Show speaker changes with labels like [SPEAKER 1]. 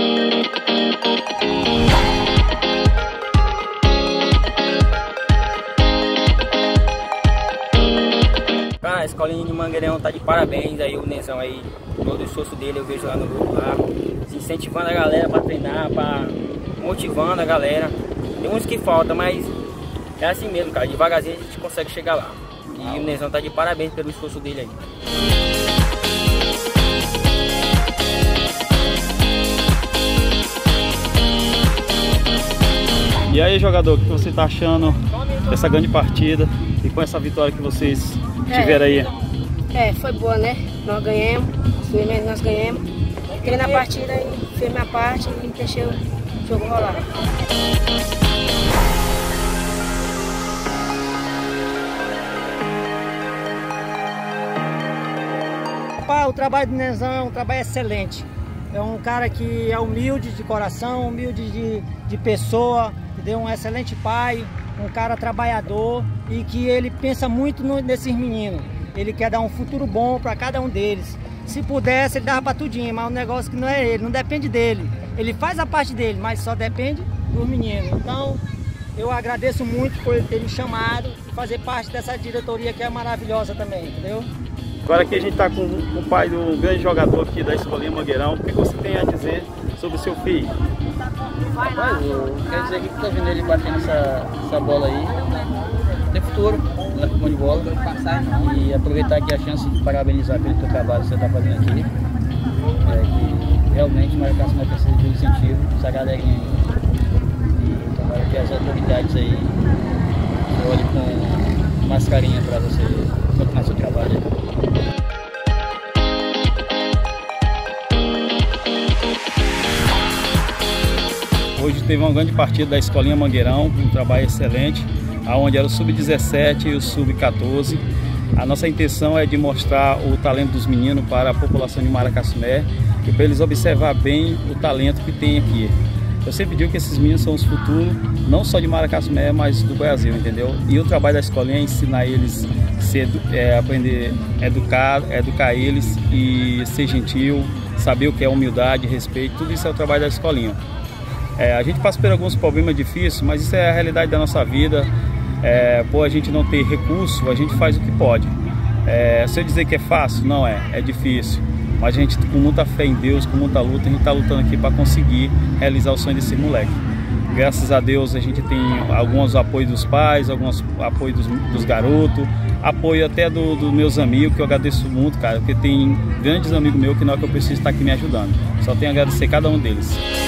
[SPEAKER 1] Cara, a escolinha de Mangueirão tá de parabéns aí, o Nezão aí, todo o esforço dele eu vejo lá no grupo lá, se incentivando a galera pra treinar, motivando a galera. Tem uns que faltam, mas é assim mesmo, cara, devagarzinho a gente consegue chegar lá. E o Nezão tá de parabéns pelo esforço dele aí.
[SPEAKER 2] E aí, jogador, o que você tá achando dessa grande partida e com essa vitória que vocês tiveram aí?
[SPEAKER 3] Foi boa, né? Nós ganhamos, felizmente nós ganhamos. Entrei na partida e fiz minha parte e deixei o jogo rolar.
[SPEAKER 4] O trabalho do Nezão é um trabalho excelente. É um cara que é humilde de coração, humilde de pessoa, entendeu? Um excelente pai, um cara trabalhador e que ele pensa muito nesses meninos. Ele quer dar um futuro bom para cada um deles. Se pudesse, ele dava para tudinho, mas o negócio que não é ele, não depende dele. Ele faz a parte dele, mas só depende dos meninos. Então, eu agradeço muito por ele ter me chamado e fazer parte dessa diretoria que é maravilhosa também, entendeu?
[SPEAKER 2] Agora aqui a gente está com o pai do grande jogador aqui da Escolinha Mangueirão. O que você tem a dizer sobre o seu filho?
[SPEAKER 5] Rapaz, eu quero dizer aqui que estou vendo ele batendo essa bola aí. Tem futuro na mão de bola. E aproveitar aqui a chance de parabenizar pelo teu trabalho que você está fazendo aqui. Que realmente o Maracás não precisa de um incentivo, essa galerinha aí. E tomara que as autoridades aí olhem com mais carinho para você continuar seu trabalho aí.
[SPEAKER 2] Hoje teve uma grande partida da Escolinha Mangueirão, um trabalho excelente, onde era o Sub-17 e o Sub-14. A nossa intenção é de mostrar o talento dos meninos para a população de Maracassumé e para eles observar bem o talento que tem aqui. Eu sempre digo que esses meninos são os futuros, não só de Maracassumé, mas do Brasil, entendeu? E o trabalho da escolinha é ensinar eles aprender a educar eles e ser gentil, saber o que é humildade, respeito, tudo isso é o trabalho da escolinha. A gente passa por alguns problemas difíceis, mas isso é a realidade da nossa vida. Por a gente não ter recurso, a gente faz o que pode. Se eu dizer que é fácil, não é difícil. Mas a gente, com muita fé em Deus, com muita luta, a gente está lutando aqui para conseguir realizar o sonho desse moleque. Graças a Deus a gente tem alguns apoios dos pais, alguns apoios dos garotos, apoio até dos meus amigos, que eu agradeço muito, cara, porque tem grandes amigos meus que na hora que eu preciso estar aqui me ajudando. Só tenho a agradecer cada um deles.